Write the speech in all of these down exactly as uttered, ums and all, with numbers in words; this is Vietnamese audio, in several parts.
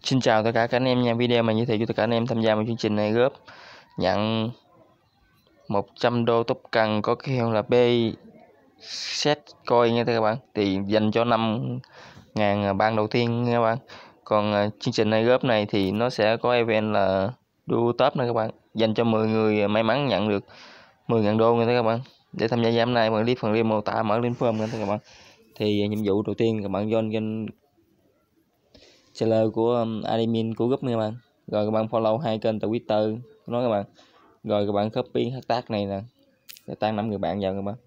Xin chào tất cả các anh em nha. Video mà giới thiệu cho tất cả anh em tham gia vào chương trình này góp nhận một trăm đô top cần có cái hiệu là B set coin nha các bạn, thì dành cho năm ngàn ban đầu tiên nha các bạn. Còn uh, chương trình này góp này thì nó sẽ có event là đua top nữa các bạn, dành cho mười người may mắn nhận được mười ngàn đô nha các bạn. Để tham gia giám này bạn click phần link mô tả, mở link form nha các bạn. Thì nhiệm vụ đầu tiên các bạn join kênh seller của um, admin của group nha các bạn. Rồi các bạn follow hai kênh Twitter của nó các bạn. Rồi các bạn copy hashtag này nè để tăng năm người bạn vào các bạn.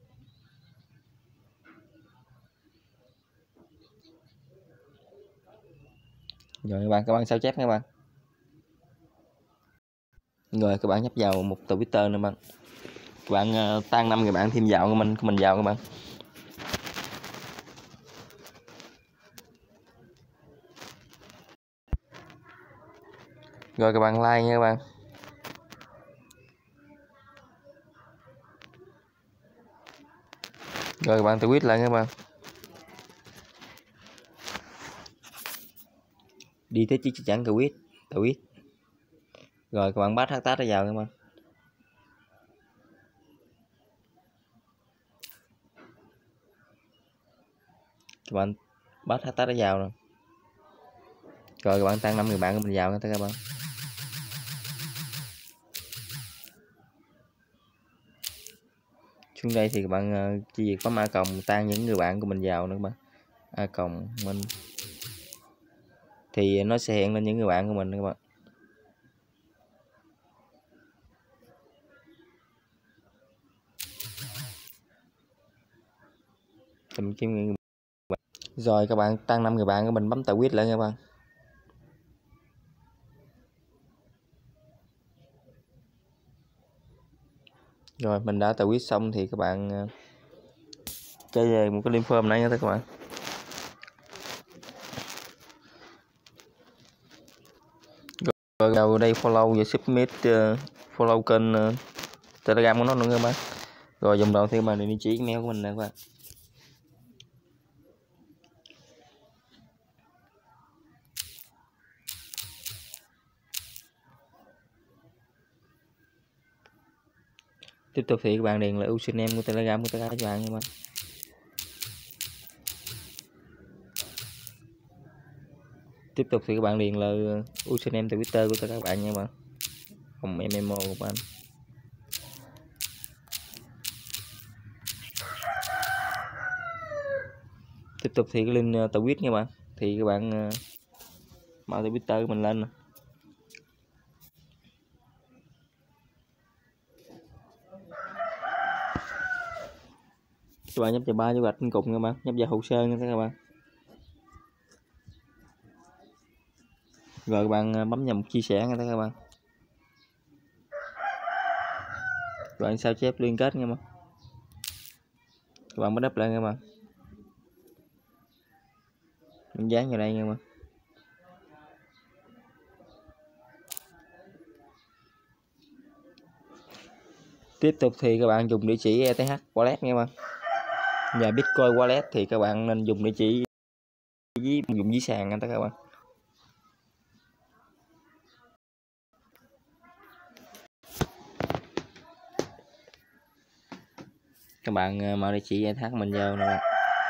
Rồi các bạn các bạn sao chép nha các bạn. Rồi các bạn nhấp vào một Twitter nữa bạn. Các bạn uh, tăng năm người bạn thêm vào của mình của mình vào các bạn. Rồi các bạn like nha các bạn. Rồi các bạn tweet lại các bạn. Đi tới chiếc chẳng tweet, tweet. Rồi các bạn bắt hashtag nó vào các bạn. Các bạn bắt hashtag nó vào rồi. Rồi các bạn tăng năm người bạn của mình vào nha các bạn. Xuống đây thì các bạn uh, chỉ việc bấm a còng tăng những người bạn của mình vào nữa các bạn. A còng mình thì nó sẽ hiện lên những người bạn của mình các bạn. Tìm kiếm người bạn. Rồi các bạn tăng năm người bạn của mình, bấm tạo quýt lại các bạn. Rồi mình đã tạo quýt xong thì các bạn uh, chơi về một cái link form này nha các bạn. Rồi vào đây follow và submit uh, follow kênh uh, Telegram của nó nữa các bạn. Rồi dòng đầu thì mà địa chỉ email của mình nè các bạn. Tiếp tục thì các bạn điền là username của Telegram của tất cả các bạn nha bạn. Tiếp tục thì các bạn điền là username Twitter của tất cả các bạn nha bạn. Không em em o của bạn. Tiếp tục thì cái link uh, tweet nha bạn. Thì các bạn uh, mở Twitter của mình lên nè. Các bạn nhấp vào ba dấu gạch trên cùng các bạn, nhấp vào hồ sơ nha các bạn. Rồi các bạn uh, bấm vào một chia sẻ nha các bạn. Các bạn sao chép liên kết nha bạn. Các bạn mới đắp lại nha bạn. Mình dán vào đây nha bạn. Tiếp tục thì các bạn dùng địa chỉ e tê hát wallet nha bạn. Và Bitcoin wallet thì các bạn nên dùng địa chỉ với dùng với sàn nha các bạn. Các bạn mở địa chỉ e tê hát mình vào nè bạn.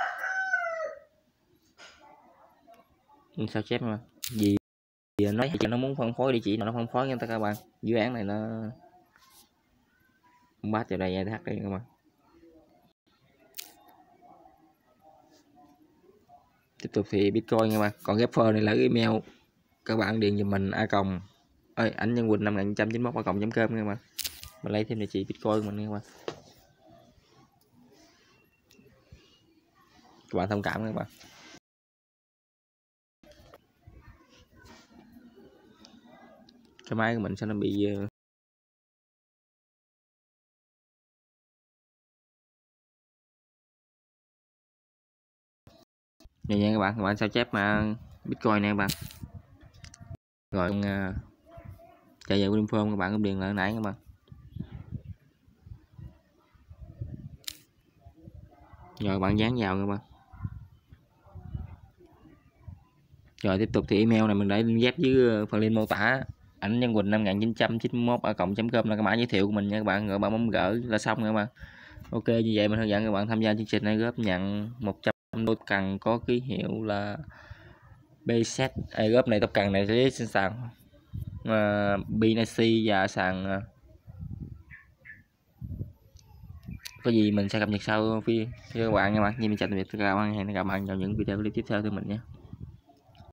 Mình sao chép mà gì nói cho nó muốn phân phối địa chỉ nào nó phân phối nha các bạn. Dự án này nó không bắt vào đây e tê hát đây các bạn. Tiếp tục thì Bitcoin nha bạn. Còn Gapper này là email các bạn điền giùm mình a còng ơi ảnh nhân quỳnh năm nghìn chín trăm chín mươi mốt a còng chấm com nha bạn. Mình lấy thêm địa chỉ Bitcoin của mình nha các bạn. Các bạn thông cảm các bạn. Cái máy của mình sẽ nó bị này nha các bạn. Các bạn sao chép mà Bitcoin nè các bạn. Rồi uh, chạy về info các bạn cũng điền lại nãy các bạn. Rồi bạn dán vào các bạn. Rồi tiếp tục thì email này mình để link ghép dưới phần link mô tả. Ảnh Nhân Quỳnh năm một nghìn chín trăm chín mươi mốt a cộng chấm com là cái mã giới thiệu của mình nha các bạn, rồi bạn bấm gỡ là xong các bạn. Ok, như vậy mình hướng dẫn các bạn tham gia chương trình này góp nhận một trăm đô cần có ký hiệu là bê xê e. Góp này tóc cần này sẽ trên sàn uh, Binance và sàn uh, có gì mình sẽ cập nhật sau video cho các bạn nha bạn. Như mình chào tạm biệt các bạn, hẹn gặp lại các bạn vào những video clip tiếp theo từ mình nhé.